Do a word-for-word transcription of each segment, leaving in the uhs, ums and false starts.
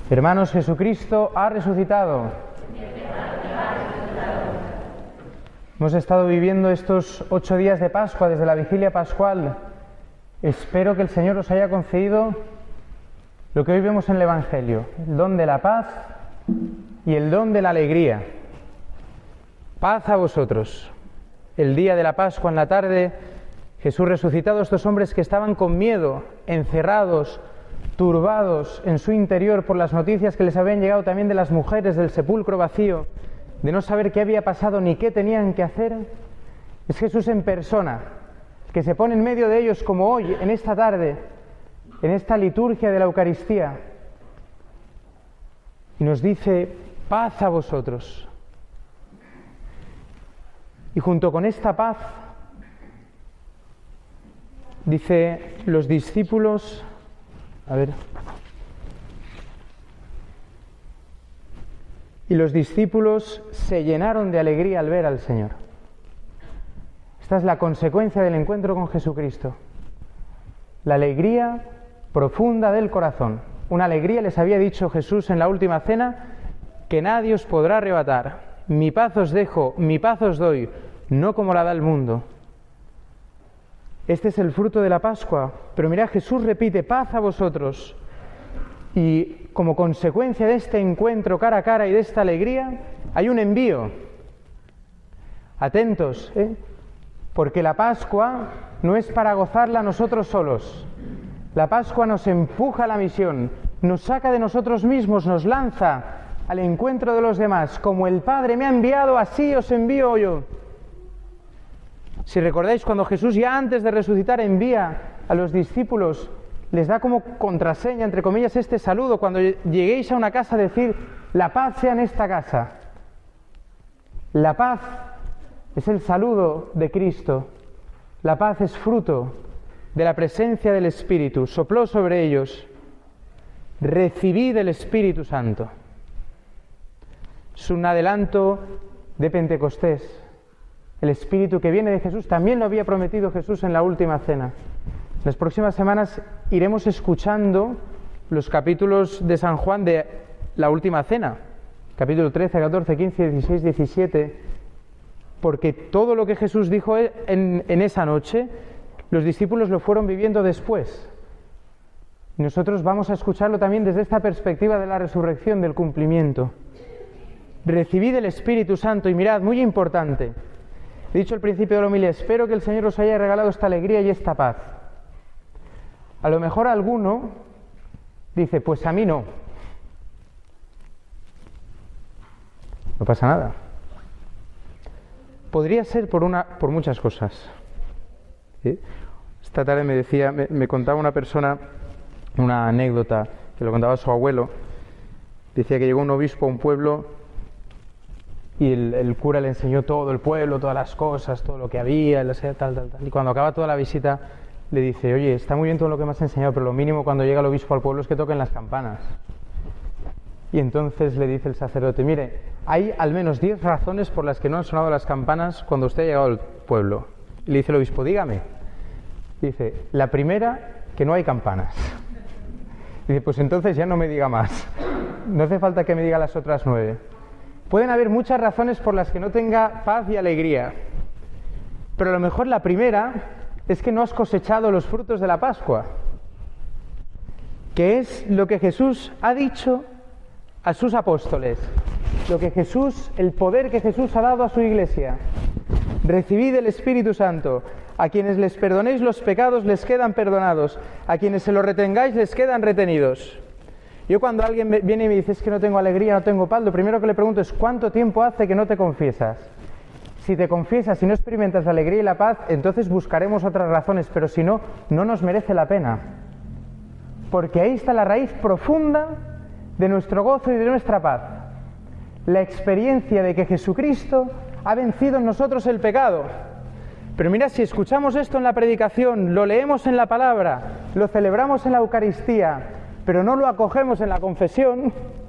Hermanos, Jesucristo ha resucitado. Hemos estado viviendo estos ocho días de Pascua, desde la vigilia pascual. Espero que el Señor os haya concedido lo que hoy vemos en el Evangelio, el don de la paz y el don de la alegría. Paz a vosotros. El día de la Pascua, en la tarde, Jesús resucitado, estos hombres que estaban con miedo, encerrados, turbados en su interior por las noticias que les habían llegado también de las mujeres del sepulcro vacío, de no saber qué había pasado ni qué tenían que hacer, es Jesús en persona, que se pone en medio de ellos como hoy, en esta tarde, en esta liturgia de la Eucaristía, y nos dice: paz a vosotros. Y junto con esta paz, dice, los discípulos, a ver, y los discípulos se llenaron de alegría al ver al Señor. Esta es la consecuencia del encuentro con Jesucristo. La alegría profunda del corazón. Una alegría, les había dicho Jesús en la última cena, que nadie os podrá arrebatar. Mi paz os dejo, mi paz os doy, no como la da el mundo. Este es el fruto de la Pascua. Pero mirad, Jesús repite: paz a vosotros. Y como consecuencia de este encuentro cara a cara y de esta alegría, hay un envío. Atentos, ¿eh? Porque la Pascua no es para gozarla nosotros solos. La Pascua nos empuja a la misión, nos saca de nosotros mismos, nos lanza al encuentro de los demás. Como el Padre me ha enviado, así os envío yo. Si recordáis, cuando Jesús ya antes de resucitar envía a los discípulos, les da como contraseña, entre comillas, este saludo: cuando lleguéis a una casa, decid: la paz sea en esta casa. La paz es el saludo de Cristo. La paz es fruto de la presencia del Espíritu. Sopló sobre ellos: recibid el Espíritu Santo. Es un adelanto de Pentecostés. El Espíritu que viene de Jesús también lo había prometido Jesús en la última cena. Las próximas semanas iremos escuchando los capítulos de San Juan de la última cena, capítulo trece, catorce, quince, dieciséis, diecisiete, porque todo lo que Jesús dijo en, en esa noche, los discípulos lo fueron viviendo después. Y nosotros vamos a escucharlo también desde esta perspectiva de la resurrección, del cumplimiento. Recibid el Espíritu Santo. Y mirad, muy importante, he dicho al principio de la homilía, espero que el Señor os haya regalado esta alegría y esta paz. A lo mejor alguno dice: pues a mí no. No pasa nada. Podría ser por una, por muchas cosas. ¿Sí? Esta tarde me decía, me, me contaba una persona una anécdota que lo contaba su abuelo. Decía que llegó un obispo a un pueblo y el, el cura le enseñó todo el pueblo, todas las cosas, todo lo que había, tal, tal, tal. Y cuando acaba toda la visita, le dice: oye, está muy bien todo lo que me has enseñado, pero lo mínimo cuando llega el obispo al pueblo es que toquen las campanas. Y entonces le dice el sacerdote: mire, hay al menos diez razones por las que no han sonado las campanas cuando usted ha llegado al pueblo. Y le dice el obispo: dígame. Dice: la primera, que no hay campanas. Dice: pues entonces ya no me diga más. No hace falta que me diga las otras nueve. Pueden haber muchas razones por las que no tenga paz y alegría, pero a lo mejor la primera es que no has cosechado los frutos de la Pascua, que es lo que Jesús ha dicho a sus apóstoles, lo que Jesús, el poder que Jesús ha dado a su iglesia. Recibid el Espíritu Santo. A quienes les perdonéis los pecados les quedan perdonados, a quienes se los retengáis les quedan retenidos. Yo, cuando alguien viene y me dice: es que no tengo alegría, no tengo paz, lo primero que le pregunto es: ¿cuánto tiempo hace que no te confiesas? Si te confiesas y no experimentas la alegría y la paz, entonces buscaremos otras razones, pero si no, no nos merece la pena. Porque ahí está la raíz profunda de nuestro gozo y de nuestra paz. La experiencia de que Jesucristo ha vencido en nosotros el pecado. Pero mira, si escuchamos esto en la predicación, lo leemos en la palabra, lo celebramos en la Eucaristía, pero no lo acogemos en la confesión,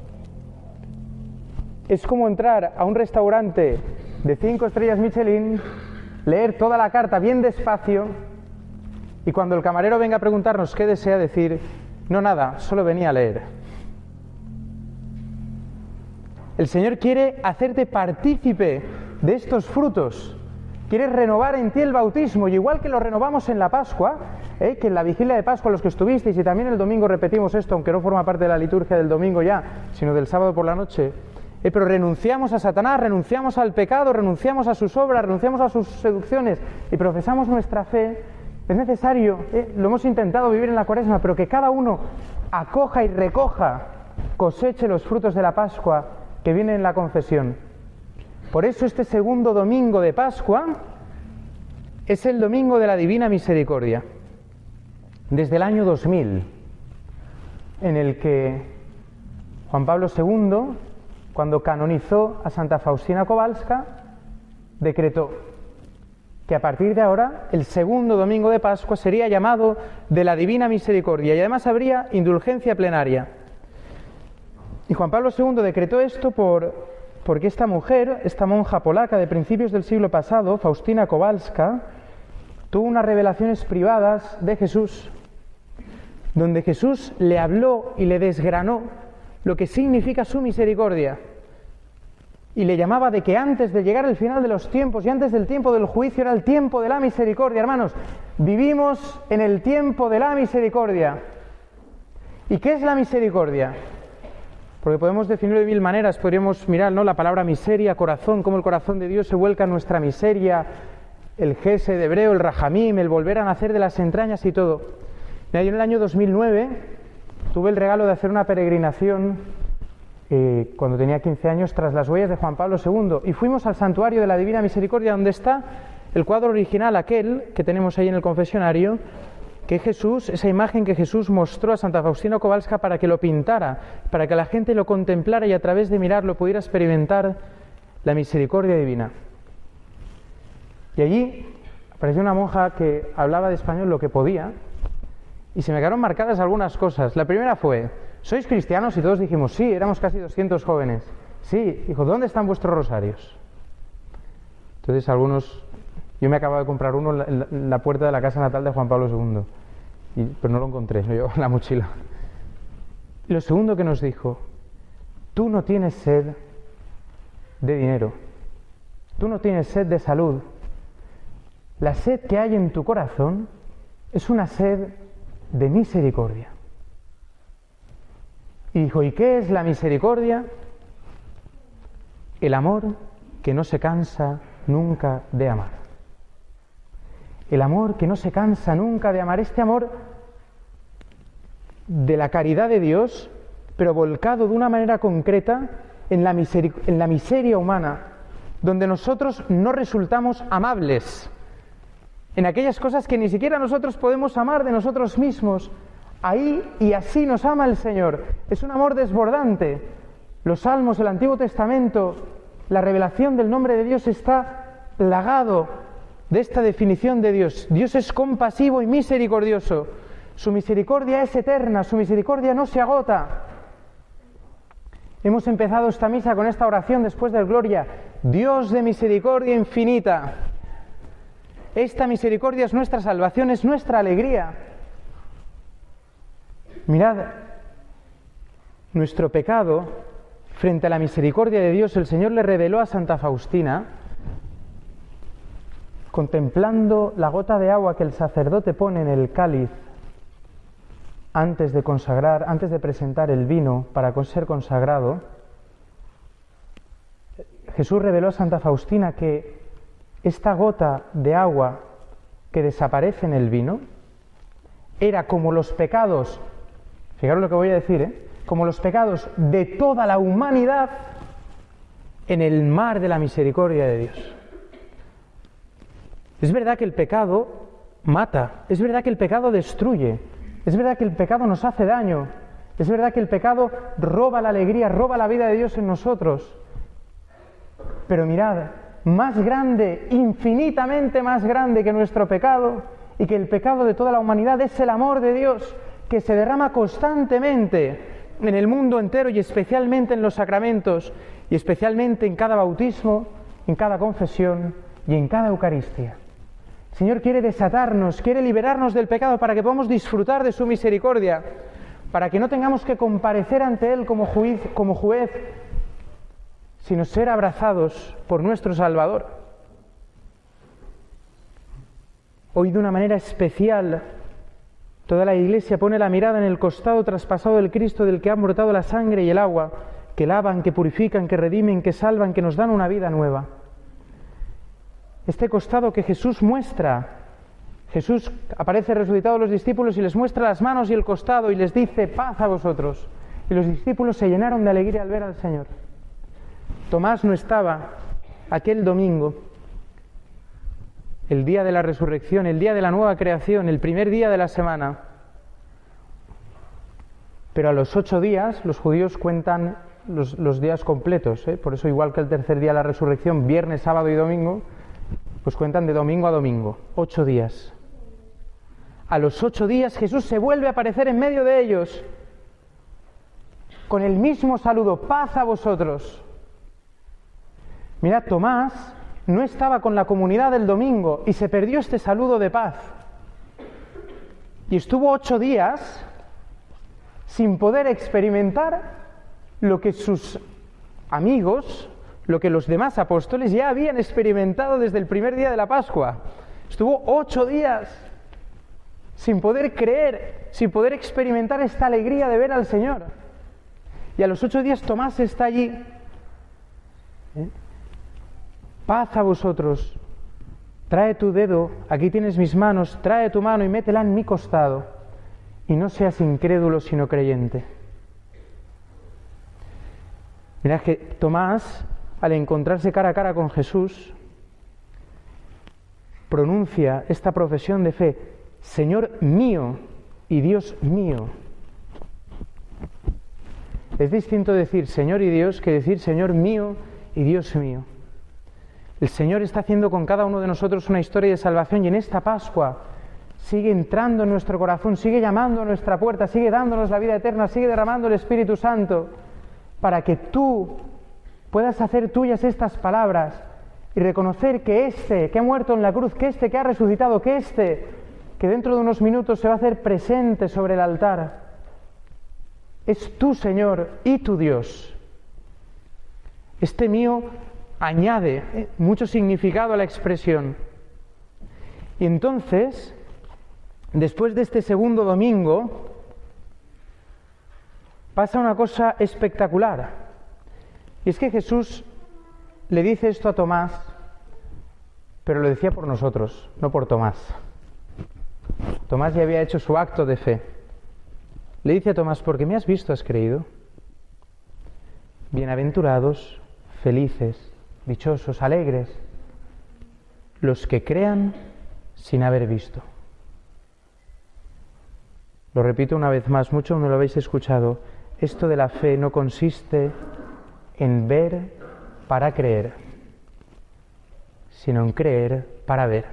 es como entrar a un restaurante de cinco estrellas Michelin, leer toda la carta bien despacio, y cuando el camarero venga a preguntarnos qué desea, decir: no, nada, solo venía a leer. El Señor quiere hacerte partícipe de estos frutos. Quiere renovar en ti el bautismo, y igual que lo renovamos en la Pascua, ¿eh? que en la vigilia de Pascua los que estuvisteis, y también el domingo repetimos esto, aunque no forma parte de la liturgia del domingo ya, sino del sábado por la noche, ¿eh? pero renunciamos a Satanás, renunciamos al pecado, renunciamos a sus obras, renunciamos a sus seducciones y profesamos nuestra fe. Es necesario, ¿eh? lo hemos intentado vivir en la Cuaresma, pero que cada uno acoja y recoja, coseche los frutos de la Pascua que vienen en la confesión. Por eso este segundo domingo de Pascua es el domingo de la Divina Misericordia, desde el año dos mil, en el que Juan Pablo segundo, cuando canonizó a Santa Faustina Kowalska, decretó que a partir de ahora el segundo domingo de Pascua sería llamado de la Divina Misericordia, y además habría indulgencia plenaria. Y Juan Pablo segundo decretó esto por... porque esta mujer, esta monja polaca de principios del siglo pasado, Faustina Kowalska, tuvo unas revelaciones privadas de Jesús, donde Jesús le habló y le desgranó lo que significa su misericordia, y le llamaba de que antes de llegar el final de los tiempos y antes del tiempo del juicio era el tiempo de la misericordia. Hermanos, vivimos en el tiempo de la misericordia. ¿Y qué es la misericordia? Porque podemos definirlo de mil maneras, podríamos mirar, ¿no?, la palabra miseria, corazón, cómo el corazón de Dios se vuelca en nuestra miseria, el gesed hebreo, el rajamim, el volver a nacer de las entrañas y todo. Mira, yo en el año dos mil nueve tuve el regalo de hacer una peregrinación eh, cuando tenía quince años tras las huellas de Juan Pablo segundo, y fuimos al santuario de la Divina Misericordia, donde está el cuadro original aquel que tenemos ahí en el confesionario, que Jesús, esa imagen que Jesús mostró a Santa Faustina Kowalska para que lo pintara, para que la gente lo contemplara y a través de mirarlo pudiera experimentar la misericordia divina. Y allí apareció una monja que hablaba de español lo que podía, y se me quedaron marcadas algunas cosas. La primera fue: ¿sois cristianos? Y todos dijimos sí, éramos casi doscientos jóvenes. Sí, dijo, ¿dónde están vuestros rosarios? Entonces algunos... Yo me acababa de comprar uno en la, en la puerta de la casa natal de Juan Pablo segundo, y, pero no lo encontré, lo llevaba en la mochila. Y lo segundo que nos dijo: tú no tienes sed de dinero, tú no tienes sed de salud, la sed que hay en tu corazón es una sed de misericordia. Y dijo, ¿y qué es la misericordia? El amor que no se cansa nunca de amar. El amor que no se cansa nunca de amar, este amor de la caridad de Dios, pero volcado de una manera concreta en la, miseri- en la miseria humana, donde nosotros no resultamos amables, en aquellas cosas que ni siquiera nosotros podemos amar de nosotros mismos. Ahí y así nos ama el Señor. Es un amor desbordante. Los Salmos, el Antiguo Testamento, la revelación del nombre de Dios está plagado de esta definición de Dios. Dios es compasivo y misericordioso. Su misericordia es eterna, su misericordia no se agota. Hemos empezado esta misa con esta oración después del Gloria. Dios de misericordia infinita. Esta misericordia es nuestra salvación, es nuestra alegría. Mirad, nuestro pecado, frente a la misericordia de Dios, el Señor le reveló a Santa Faustina, contemplando la gota de agua que el sacerdote pone en el cáliz antes de consagrar, antes de presentar el vino para ser consagrado. Jesús reveló a Santa Faustina que esta gota de agua que desaparece en el vino era como los pecados, fijaros lo que voy a decir, ¿eh? como los pecados de toda la humanidad en el mar de la misericordia de Dios. Es verdad que el pecado mata, es verdad que el pecado destruye, es verdad que el pecado nos hace daño, es verdad que el pecado roba la alegría, roba la vida de Dios en nosotros. Pero mirad, más grande, infinitamente más grande que nuestro pecado y que el pecado de toda la humanidad es el amor de Dios, que se derrama constantemente en el mundo entero y especialmente en los sacramentos y especialmente en cada bautismo, en cada confesión y en cada Eucaristía. El Señor quiere desatarnos, quiere liberarnos del pecado para que podamos disfrutar de su misericordia, para que no tengamos que comparecer ante Él como juez, como juez sino ser abrazados por nuestro Salvador. Hoy, de una manera especial, toda la Iglesia pone la mirada en el costado traspasado del Cristo, del que ha brotado la sangre y el agua, que lavan, que purifican, que redimen, que salvan, que nos dan una vida nueva. Este costado que Jesús muestra, Jesús aparece resucitado a los discípulos y les muestra las manos y el costado y les dice: paz a vosotros. Y los discípulos se llenaron de alegría al ver al Señor. Tomás no estaba aquel domingo, el día de la resurrección, el día de la nueva creación, el primer día de la semana. Pero a los ocho días los judíos cuentan los, los días completos, ¿eh? Por eso, igual que el tercer día de la resurrección, viernes, sábado y domingo, pues cuentan de domingo a domingo, ocho días. A los ocho días Jesús se vuelve a aparecer en medio de ellos, con el mismo saludo: paz a vosotros. Mirad, Tomás no estaba con la comunidad del domingo y se perdió este saludo de paz. Y estuvo ocho días sin poder experimentar lo que sus amigos, lo que los demás apóstoles ya habían experimentado desde el primer día de la Pascua. Estuvo ocho días sin poder creer, sin poder experimentar esta alegría de ver al Señor. Y a los ocho días Tomás está allí. ¿Eh? Paz a vosotros. Trae tu dedo, aquí tienes mis manos, trae tu mano y métela en mi costado. Y no seas incrédulo, sino creyente. Mirad que Tomás, al encontrarse cara a cara con Jesús, pronuncia esta profesión de fe: Señor mío y Dios mío. Es distinto decir Señor y Dios que decir Señor mío y Dios mío. El Señor está haciendo con cada uno de nosotros una historia de salvación, y en esta Pascua sigue entrando en nuestro corazón, sigue llamando a nuestra puerta, sigue dándonos la vida eterna, sigue derramando el Espíritu Santo, para que tú puedas hacer tuyas estas palabras y reconocer que este que ha muerto en la cruz, que este que ha resucitado, que este que dentro de unos minutos se va a hacer presente sobre el altar, es tu Señor y tu Dios. Este mío añade mucho significado a la expresión. Y entonces, después de este segundo domingo, pasa una cosa espectacular. Y es que Jesús le dice esto a Tomás, pero lo decía por nosotros, no por Tomás. Tomás ya había hecho su acto de fe. Le dice a Tomás: porque me has visto, has creído. Bienaventurados, felices, dichosos, alegres, los que crean sin haber visto. Lo repito una vez más, mucho me lo habéis escuchado. Esto de la fe no consiste en ver para creer, sino en creer para ver.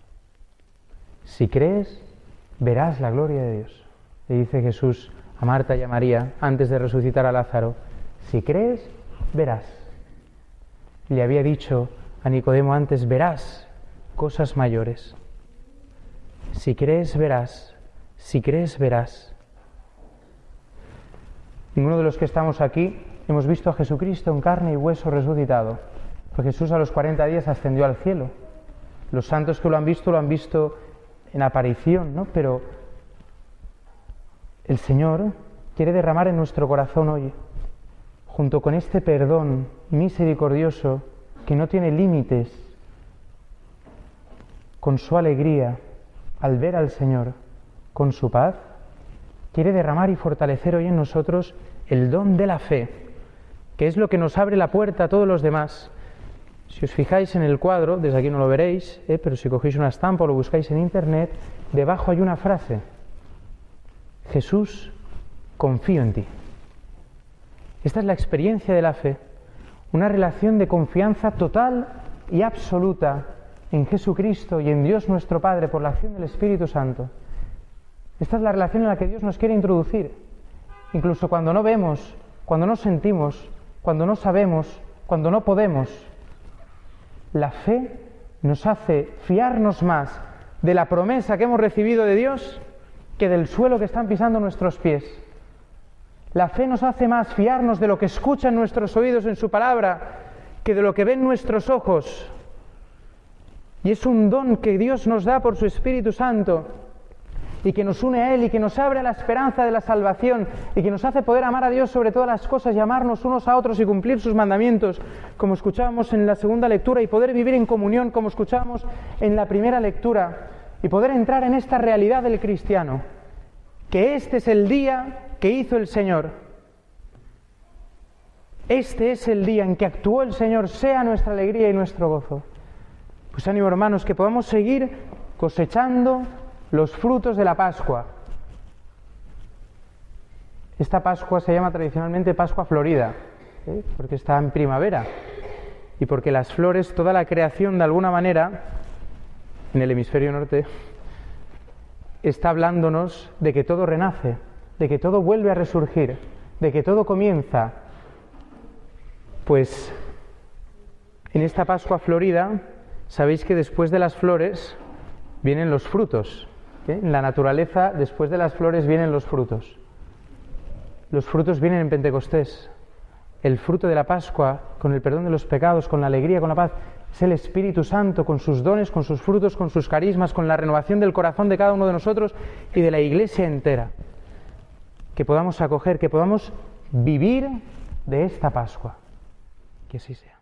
Si crees, verás la gloria de Dios. Le dice Jesús a Marta y a María antes de resucitar a Lázaro: si crees, verás. Le había dicho a Nicodemo antes: verás cosas mayores. Si crees, verás. Si crees, verás. Ninguno de los que estamos aquí hemos visto a Jesucristo en carne y hueso resucitado. Porque Jesús a los cuarenta días ascendió al cielo. Los santos que lo han visto, lo han visto en aparición, ¿no? Pero el Señor quiere derramar en nuestro corazón hoy, junto con este perdón misericordioso que no tiene límites, con su alegría al ver al Señor, con su paz, quiere derramar y fortalecer hoy en nosotros el don de la fe, que es lo que nos abre la puerta a todos los demás. Si os fijáis en el cuadro, desde aquí no lo veréis, ¿eh? pero si cogéis una estampa o lo buscáis en internet, debajo hay una frase: Jesús, confío en ti. Esta es la experiencia de la fe, una relación de confianza total y absoluta en Jesucristo y en Dios nuestro Padre por la acción del Espíritu Santo. Esta es la relación en la que Dios nos quiere introducir, incluso cuando no vemos, cuando no sentimos, cuando no sabemos, cuando no podemos. La fe nos hace fiarnos más de la promesa que hemos recibido de Dios que del suelo que están pisando nuestros pies. La fe nos hace más fiarnos de lo que escuchan nuestros oídos en su palabra que de lo que ven nuestros ojos. Y es un don que Dios nos da por su Espíritu Santo y que nos une a Él y que nos abre a la esperanza de la salvación y que nos hace poder amar a Dios sobre todas las cosas y amarnos unos a otros y cumplir sus mandamientos, como escuchábamos en la segunda lectura, y poder vivir en comunión, como escuchábamos en la primera lectura, y poder entrar en esta realidad del cristiano, que este es el día que hizo el Señor. Este es el día en que actuó el Señor, sea nuestra alegría y nuestro gozo. Pues ánimo, hermanos, que podamos seguir cosechando los frutos de la Pascua. Esta Pascua se llama tradicionalmente Pascua Florida, ¿eh? porque está en primavera y porque las flores, toda la creación de alguna manera, en el hemisferio norte, está hablándonos de que todo renace, de que todo vuelve a resurgir, de que todo comienza. Pues en esta Pascua Florida, sabéis que después de las flores vienen los frutos. ¿eh? En la naturaleza, después de las flores vienen los frutos. Los frutos vienen en Pentecostés. El fruto de la Pascua, con el perdón de los pecados, con la alegría, con la paz, es el Espíritu Santo, con sus dones, con sus frutos, con sus carismas, con la renovación del corazón de cada uno de nosotros y de la Iglesia entera. Que podamos acoger, que podamos vivir de esta Pascua. Que así sea.